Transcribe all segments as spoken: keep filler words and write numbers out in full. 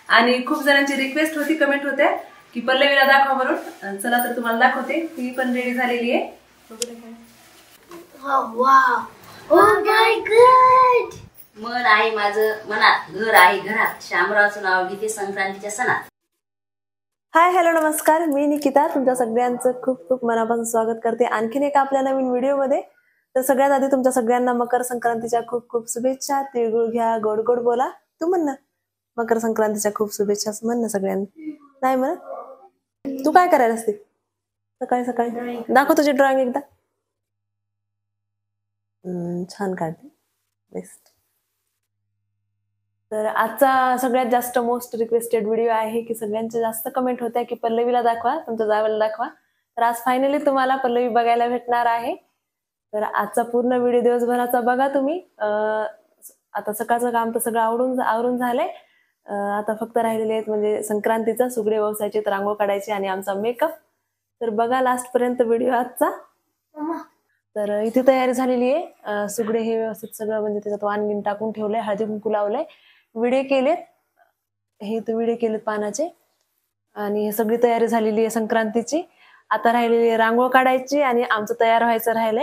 आणि खूप जणांची रिक्वेस्ट होती, कमेंट होत्या की पल्लवीला दाखवा म्हणून. चला तर तुम्हाला दाखवते. ती पण रेडी झालेली आहे. मन आहे माझं मनात, घर आहे घरात, शामरावचं नाव घेते संक्रांतीच्या सणात. हाय हॅलो नमस्कार, मी निकिता तुमच्या सगळ्यांचं खूप खूप मनापासून स्वागत करते आणखीन एका आपल्या नवीन व्हिडिओमध्ये. तर सगळ्यात आधी तुमच्या सगळ्यांना मकर संक्रांतीच्या खूप खूप शुभेच्छा. तिळगुळ घ्या, गोड गोड बोला. तू म्हण ना मकर संक्रांतीच्या खूप शुभेच्छा म्हण ना सगळ्यांनी. नाही म्हण. तू काय करायला असते सकाळी सकाळी? दाखव तुझी ड्रॉइंग एकदा. छान काढते, बेस्ट. तर आजचा सगळ्यात जास्त मोस्ट रिक्वेस्टेड व्हिडिओ आहे की सगळ्यांच्या जास्त कमेंट होत्या की पल्लवीला दाखवा, तुमच्या जावेला दाखवा. तर आज फायनली तुम्हाला पल्लवी बघायला भेटणार आहे. तर आजचा पूर्ण व्हिडिओ दिवसभराचा बघा तुम्ही. आता सकाळचं काम तर सगळं आवरून आवरून झालंय. आता फक्त राहिलेले आहेत म्हणजे संक्रांतीचा सुगडे व्यवसायाची, रांगोळ काढायची आणि आमचा मेकअप. तर बघा लास्ट पर्यंत व्हिडिओ आजचा. तर इथे तयारी झालेली आहे. सुगडे हे व्यवस्थित सगळं म्हणजे त्याच्यात वाणगिण टाकून ठेवलंय, हळदी कुंकू लावलंय, विडे केलेत, हे तर विडे केलेत पानाचे. आणि हे सगळी तयारी झालेली आहे संक्रांतीची. आता राहिलेली आहे रांगोळ काढायची आणि आमचं तयार व्हायचं राहिलंय.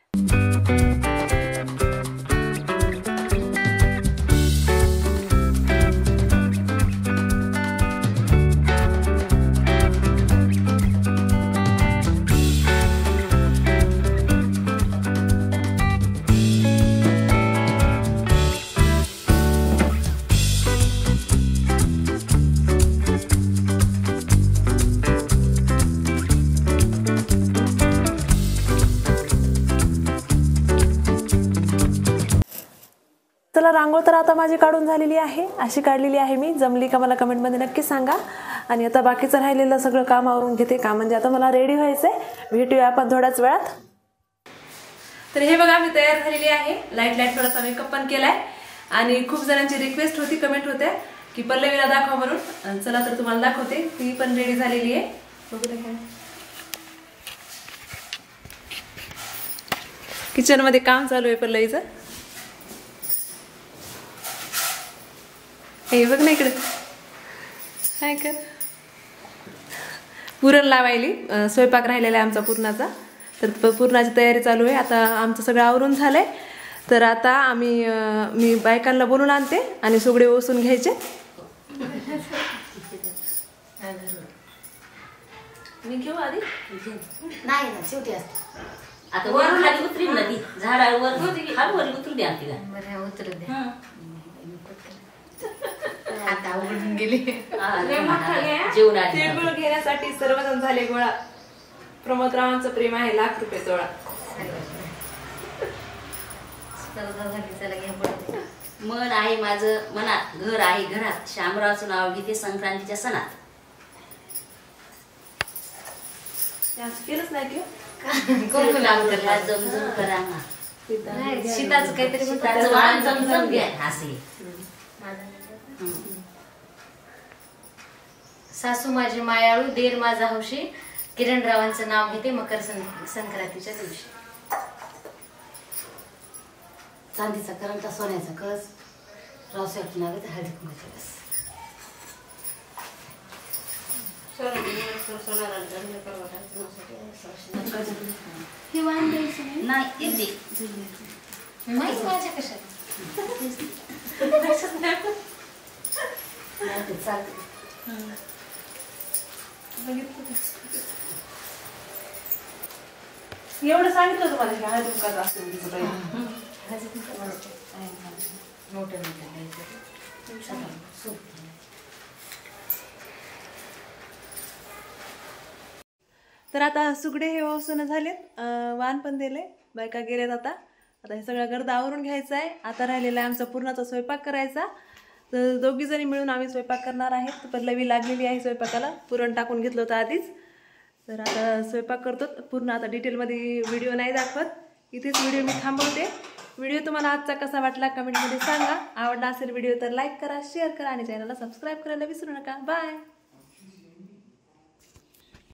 चला रांगोळ तर आता माझी काढून झालेली आहे. अशी काढलेली आहे मी. जमली का मला कमेंटमध्ये नक्की सांगा. आणि आता बाकीचं राहिलेलं सगळं काम आवरून घेते का, म्हणजे आता मला रेडी व्हायचंय. भेटूया आपण थोड्याच वेळात. तर हे बघा मी तयार झालेली आहे. लाईट लाईट थोडासा मेकअप पण केलाय. आणि खूप जणांची रिक्वेस्ट होती, कमेंट होत्या की पल्लवीला दाखवा म्हणून. चला तर तुम्हाला दाखवते. ती पण रेडी झालेली आहे. बघू दे काय. किचन मध्ये काम चालू आहे पल्लवीचं. हे बघ ना इकडे काय कर. पुरण लावायली, स्वयंपाक राहिलेला आहे आमचा पुरणाचा. तर पुरणाची तयारी चालू आहे. आता आमचं सगळं आवरून झालंय. तर आता आम्ही मी बायकांना बोलून आणते आणि सुगडे ओसून घ्यायचे. मी घेऊ आधी? नाही ना, शेवटी असते. आता वर खाली उतरी ना ती झाडावर खाली वर उतरू द्या तिला. बरं उतरू द्या. आता उघडून गेली. जेवण तिळगुळ घेण्यासाठी सर्वजण झाले गोळा. प्रमोदरावांचं प्रेम आहे लाख रुपये तोळा. मन आहे माझं मनात, घर आहे घरात, शामरावचं नाव घेते संक्रांतीच्या सणात. केलंच नाही की जमजम करा ना. शीताचं काहीतरी जमजम घ्या असे. सासू माझी मायाळू, देर माझा हौशी, किरणरावांचं नाव घेते मकर संक्रांतीच्या दिवशी. चांदीचा करंटा, सोन्याचा कळस, रावसाहेबचं नाव घेते हळदी कुंकवाचे कळस. नाही माझ्या कशात एवढं सांगितलं तुम्हाला की हळदी कुंकवाचं असतं मोठं तर आता सुगडे हे ओसून झालेत, वाण पण दिले, बायका गेलेत. आता आता हे सगळं गर्द आवरून घ्यायचं आहे. आता राहिलेला आहे आमचा पुरणाचा स्वयंपाक करायचा. तर दोघी जणी मिळून आम्ही स्वयंपाक करणार आहेत. पल्लवी लागलेली आहे स्वयंपाकाला. पुरण टाकून घेतलं होतं आधीच. तर आता स्वयंपाक करतो. पूर्ण आता डिटेलमध्ये व्हिडिओ नाही दाखवत. इथेच व्हिडिओ मी थांबवते. व्हिडिओ तुम्हाला आजचा कसा वाटला कमेंटमध्ये सांगा. आवडला असेल व्हिडिओ तर लाईक करा, शेअर करा आणि चॅनलला सबस्क्राईब करायला विसरू नका. बाय.